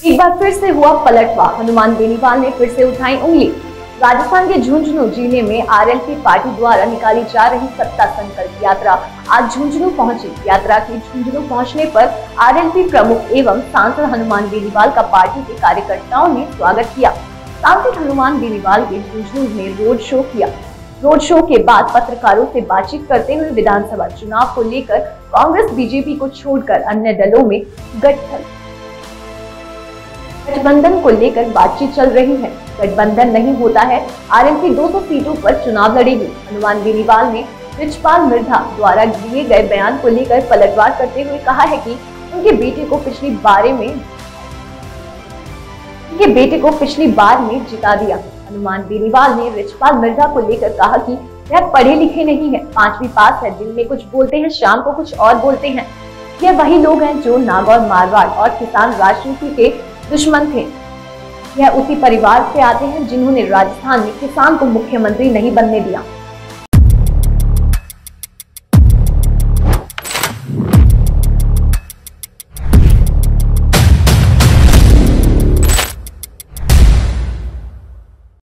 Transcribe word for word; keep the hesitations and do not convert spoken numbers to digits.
एक बार फिर से हुआ पलटवार, हनुमान बेनीवाल ने फिर से उठाई उंगली। राजस्थान के झुंझुनू जिले में आरएलपी पार्टी द्वारा निकाली जा रही सत्ता संकल्प यात्रा आज झुंझुनू पहुंची। यात्रा के झुंझुनू पहुंचने पर आरएलपी प्रमुख एवं सांसद हनुमान बेनीवाल का पार्टी के कार्यकर्ताओं ने स्वागत किया। सांसद हनुमान बेनीवाल के झुंझुनू में रोड शो किया। रोड शो के बाद पत्रकारों से बातचीत करते हुए विधानसभा चुनाव को लेकर कांग्रेस बीजेपी को छोड़कर अन्य दलों में गठबंधन को लेकर बातचीत चल रही है। गठबंधन नहीं होता है, आरएलपी दो सौ सीटों पर चुनाव लड़ेगी। हनुमान बेनीवाल ने रिचपाल मिर्धा द्वारा दिए गए बयान को लेकर पलटवार करते हुए कहा है कि उनके बेटे को पिछली बारे में उनके बेटे को पिछली बार में जिता दिया। हनुमान बेनीवाल ने रिचपाल मिर्धा को लेकर कहा कि वह पढ़े लिखे नहीं है, पांचवी पास है, दिन में कुछ बोलते हैं, शाम को कुछ और बोलते हैं। यह वही लोग हैं जो नागौर मारवाड़ और किसान राजनीति के दुश्मन थे। यह उसी परिवार से आते हैं जिन्होंने राजस्थान में किसान को मुख्यमंत्री नहीं बनने दिया।